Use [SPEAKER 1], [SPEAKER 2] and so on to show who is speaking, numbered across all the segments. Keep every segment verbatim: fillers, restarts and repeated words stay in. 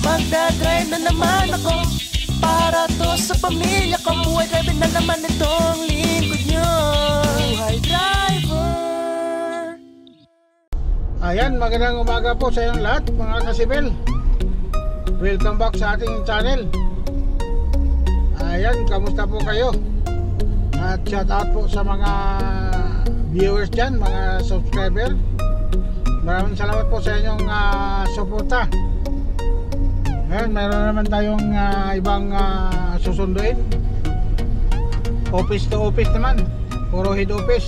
[SPEAKER 1] Magdadrive na naman ako para to sa pamilya ko. Buhay driver na naman itong lingkod nyo. Buhay driver.
[SPEAKER 2] Ayan, magandang umaga po sa inyong lahat mga kasibil. Welcome back sa ating channel. Ayan, kamusta po kayo? At shout out po sa mga viewers dyan, mga subscriber. Maraming salamat po sa inyong uh, suporta. Ngayon, mayroon naman tayong uh, ibang uh, susunduin. Office to office naman, puro head office.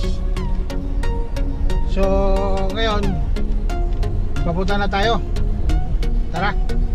[SPEAKER 2] So ngayon, papunta na tayo. Tara.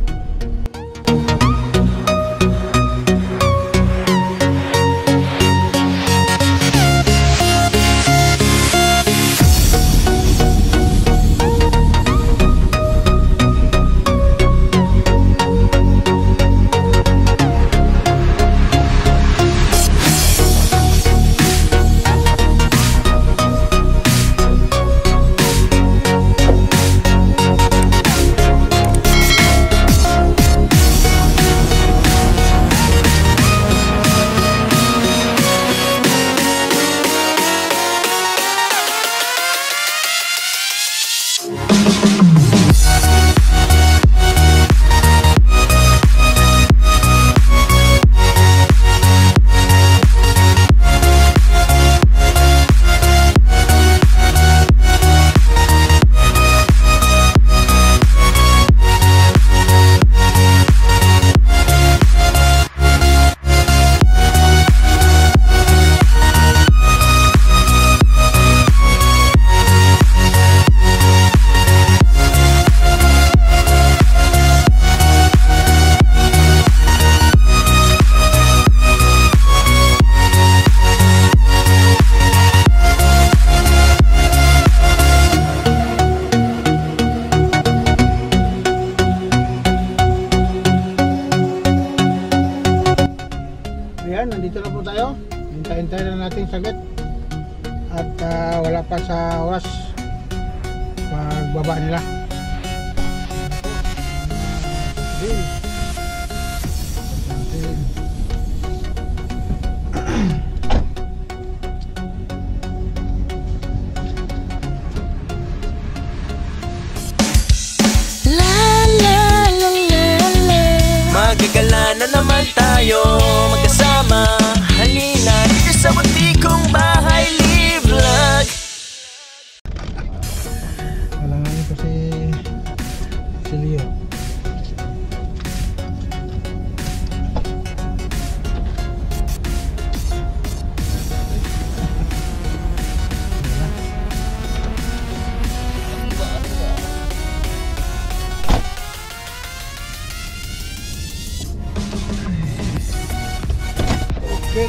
[SPEAKER 2] Nandito na po tayo. Hintayin-hintayin na natin saglit. At uh, wala pa sa oras pagbaba nila.
[SPEAKER 1] Magagala na naman tayo magkasama. Halina dito sa buti kong bahay live vlog.
[SPEAKER 2] Kailangan ito si si Leo. Okay.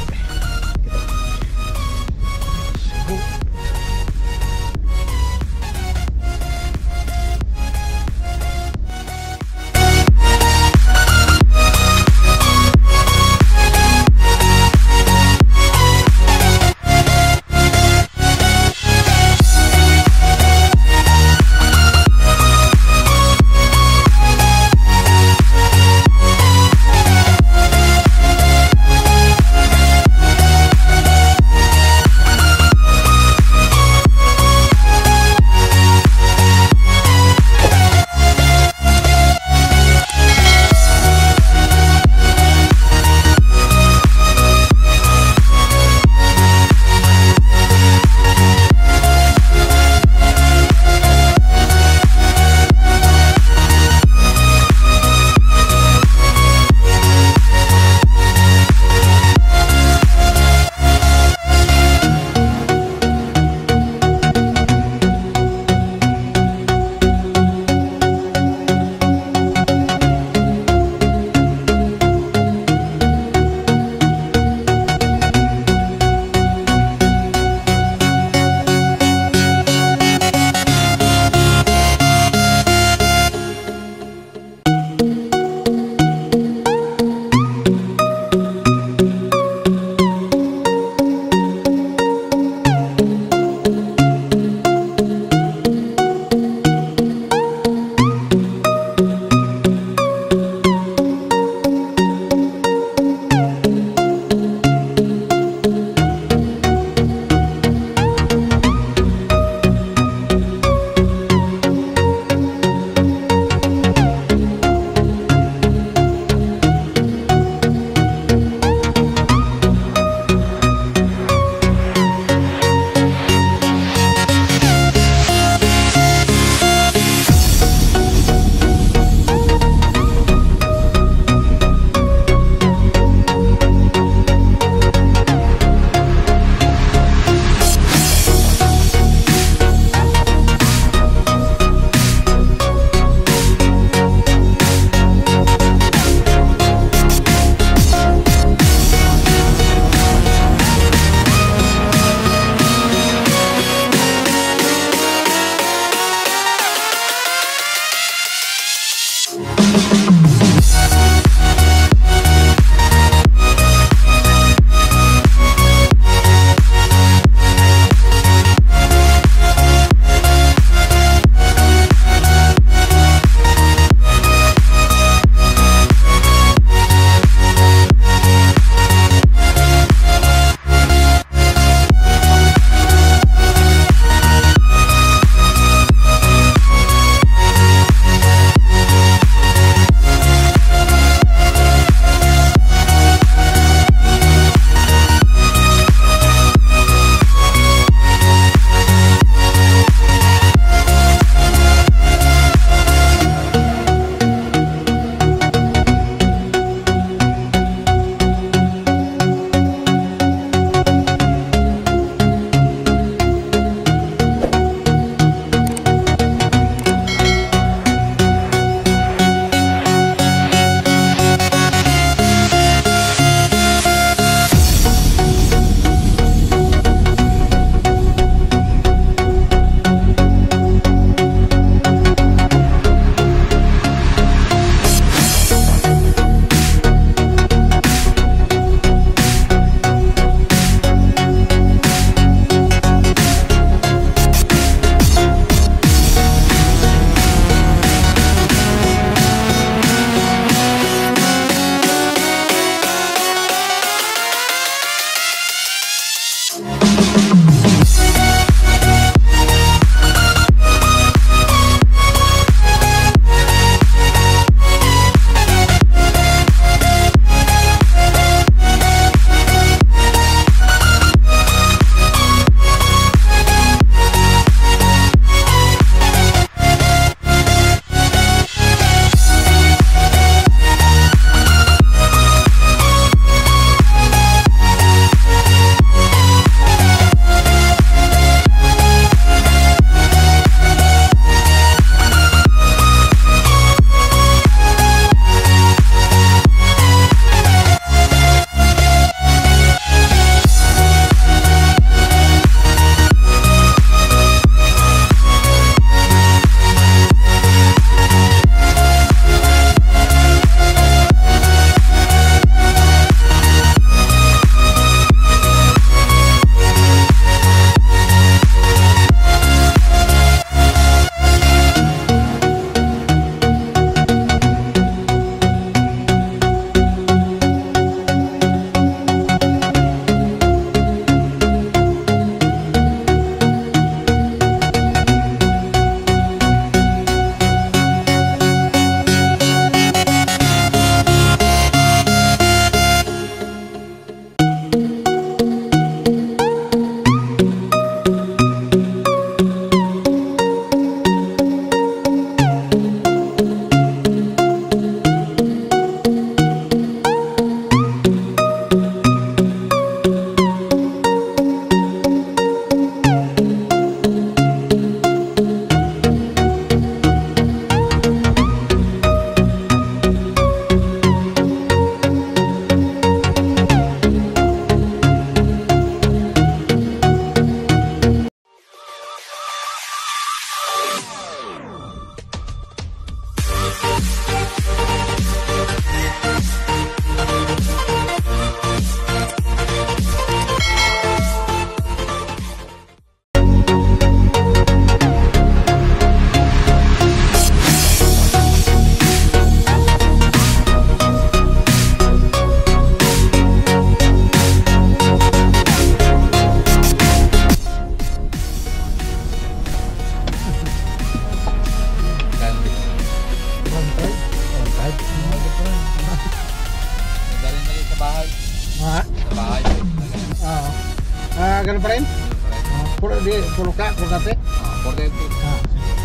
[SPEAKER 2] ganun pa rin? Uh, puro, di, puro ka, puro kape?
[SPEAKER 3] Ah, four thirty.
[SPEAKER 2] Ah.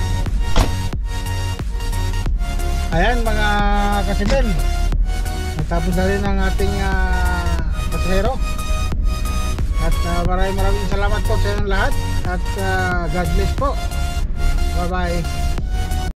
[SPEAKER 2] Ayan mga kasibel, natapos na rin ang ating uh, pasahero. At uh, maraming maraming salamat po sa inyong lahat. At uh, God bless po. Bye bye.